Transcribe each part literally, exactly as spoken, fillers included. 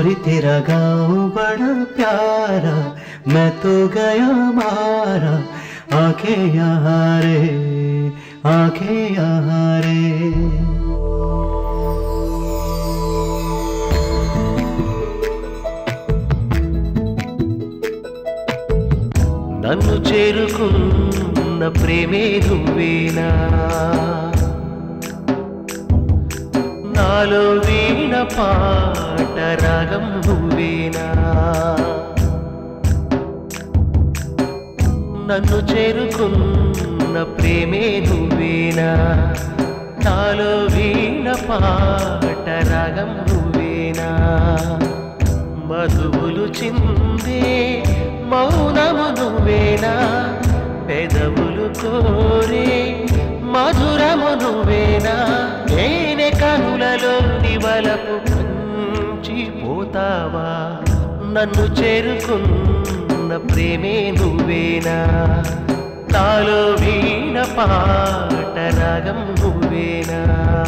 गोरी तेरा गाँव बड़ा प्यारा, मैं तो गया मारा, आंखें यहाँ रे, आंखें यहाँ रे। నన్ను చేరుకున్న ప్రేమే నువ్వేనా, నాలో వీణ పాట రాగం నువ్వేనా, నన్ను చేరుకున్న ప్రేమే నువ్వేనా, నాలో వీణ పాట రాగం నువ్వేనా, మధువులు చిందే మౌనము నువ్వేనా, పెదవులు కోరే మధురము నువ్వేనా, నేనే కనులలో నివలపు పంచిపోతావా, నన్ను చేరుకున్న ప్రేమే నువ్వేనా, నాలో వీణ పాట రాగం నువ్వేనా.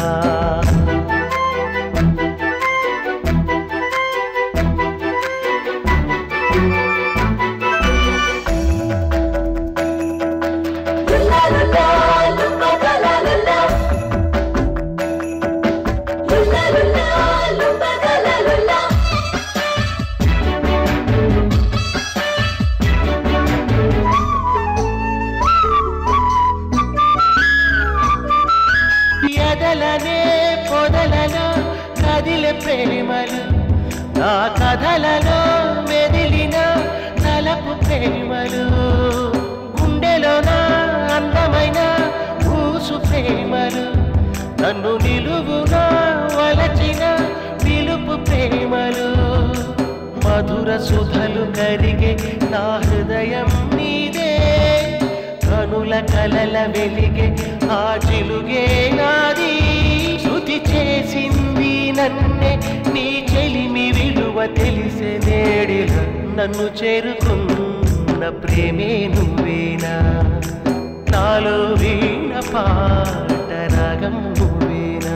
ఎదలనే పొదలలో కదిలే ప్రేమలు, నా కథలలో మెదిలిన తలపు ప్రేమలు, గుండెలోన అందమైన ఊసు ప్రేమలు, నన్ను నిలువున వలచిన పిలుపు ప్రేమలు, మధుర సుధలు కరిగే నా హృదయం నీదే, కనుల కలల వెలిగే ఆ చిలుగే నాది, శృతి చేసింది నన్నే నీ చెలిమి విలువ తెలిసే నేడిల, నన్ను చేరుకున్న ప్రేమే నువ్వేనా, నాలో వీణ పాట రాగం నువ్వేనా.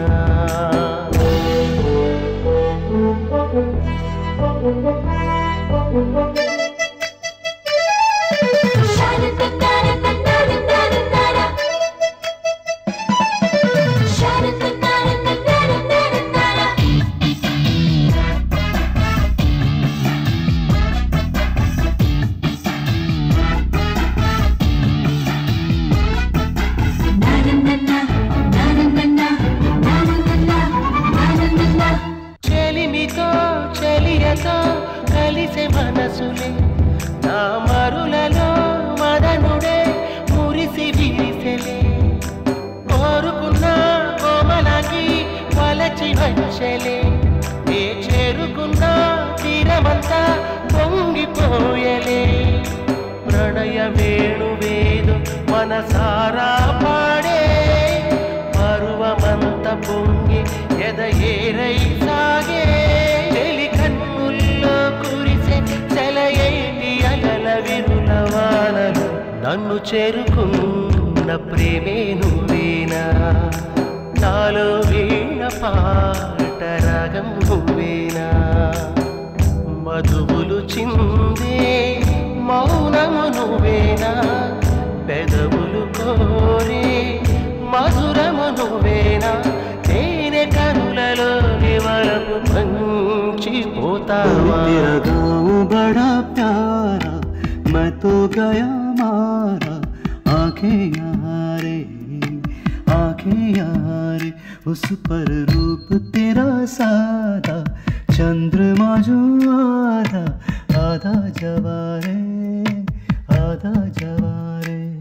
చెలిమితో చెలియతో కలిసే మనసులే, నా మరులలో మదనుడే మురిసి విరిసెలే, కోరుకున్న కోమలాకి వలచి వచ్చలే, ఏ చేరుకున్న తీరమంతా పొంగిపోయలే, ప్రణయ వేణువేదో మనసారా పాడే, పరువమంత పొంగి ఎద ఏరై సాగే, తెలి కన్నుల్లో కురిసే సెలయేటి అలల విరుల వానలు, నన్ను చేరుకున్న ప్రేమే నువ్వేనా, నాలో వీణ పాట రాగం నువ్వేనా, మధువులు చిందే మౌనము నువ్వేనా, పెదవులు కోరే మధురము నువ్వేనా, నేనే కనులలో నివరకు పంచిపోతావా. तेरा गाँव बड़ा प्यारा, मैं तो गया मारा, आंखें यहाँ रे, आंखें यहाँ रे, उस पर रूप तेरा सादा, चंद्रमा जो आधा आधा जवारे, आधा जवारे.